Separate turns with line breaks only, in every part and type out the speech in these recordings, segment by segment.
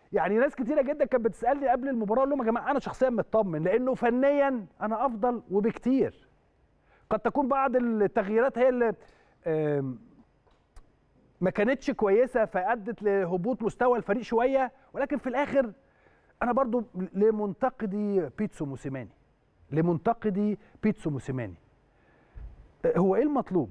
يعني ناس كتيره جدا كانت بتسالني قبل المباراه، اقول لهم يا جماعه انا شخصيا مطمن لانه فنيا انا افضل وبكتير. قد تكون بعض التغييرات هي اللي ما كانتش كويسه فادت لهبوط مستوى الفريق شويه، ولكن في الاخر انا برضو لمنتقدي بيتسو موسيماني هو ايه المطلوب؟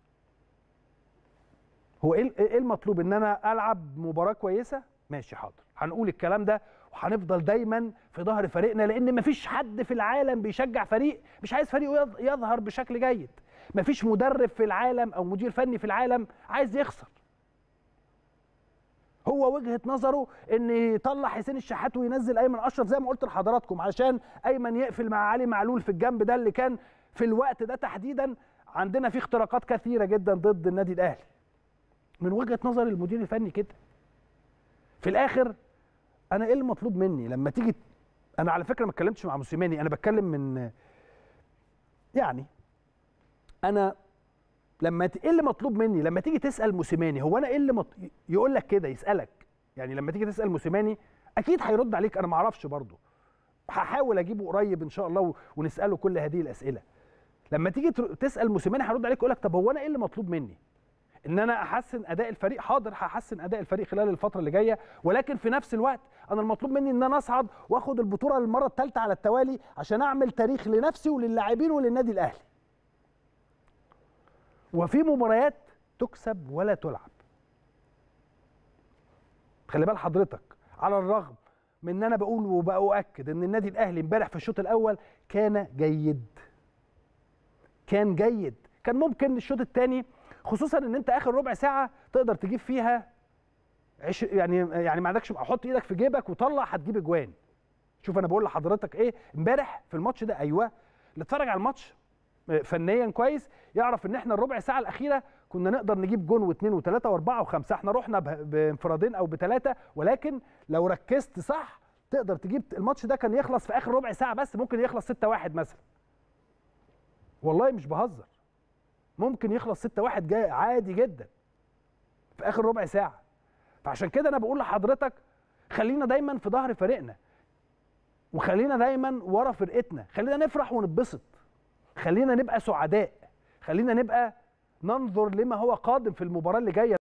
هو ايه المطلوب؟ ان انا العب مباراه كويسه؟ ماشي حاضر، هنقول الكلام ده وهنفضل دايما في ظهر فريقنا، لان مفيش حد في العالم بيشجع فريق مش عايز فريقه يظهر بشكل جيد. مفيش مدرب في العالم او مدير فني في العالم عايز يخسر. هو وجهه نظره ان يطلع حسين الشحات وينزل ايمن اشرف زي ما قلت لحضراتكم، عشان ايمن يقفل مع علي معلول في الجنب ده اللي كان في الوقت ده تحديدا عندنا فيه اختراقات كثيره جدا ضد النادي الاهلي. من وجهه نظر المدير الفني كده. في الاخر انا ايه المطلوب مني لما تيجي؟ انا على فكره ما اتكلمتش مع موسيماني، انا بتكلم من يعني انا لما ايه اللي مطلوب مني لما تيجي تسال موسيماني؟ هو انا ايه اللي يقول لك كده، يسالك يعني لما تيجي تسال موسيماني اكيد هيرد عليك. انا ما اعرفش برضه، هحاول اجيبه قريب ان شاء الله ونساله كل هذه الاسئله. لما تيجي تسال موسيماني هيرد عليك يقول لك طب هو انا ايه اللي مطلوب مني؟ ان انا احسن اداء الفريق؟ حاضر هحسن اداء الفريق خلال الفتره اللي جايه، ولكن في نفس الوقت انا المطلوب مني ان انا اصعد واخد البطوله للمره الثالثه على التوالي عشان اعمل تاريخ لنفسي وللاعبين وللنادي الاهلي. وفي مباريات تكسب ولا تلعب. خلي بال حضرتك، على الرغم من ان انا بقول وبأؤكد ان النادي الاهلي امبارح في الشوط الاول كان جيد. كان ممكن الشوط الثاني، خصوصا ان انت اخر ربع ساعه تقدر تجيب فيها يعني ما عندكش، حط ايدك في جيبك وطلع هتجيب اجوان. شوف انا بقول لحضرتك ايه امبارح في الماتش ده. ايوه، اللي اتفرج على الماتش فنيا كويس يعرف ان احنا الربع ساعه الاخيره كنا نقدر نجيب جون واثنين وثلاثه واربعه وخمسه. احنا رحنا بانفرادين او بثلاثه، ولكن لو ركزت صح تقدر تجيب. الماتش ده كان يخلص في اخر ربع ساعه بس، ممكن يخلص 6-1 مثلا. والله مش بهزر، ممكن يخلص 6-1 جاي عادي جدا في اخر ربع ساعه. فعشان كده انا بقول لحضرتك خلينا دايما في ظهر فريقنا، وخلينا دايما ورا فرقتنا، خلينا نفرح ونتبسط، خلينا نبقى سعداء، خلينا نبقى ننظر لما هو قادم في المباراه اللي جايه.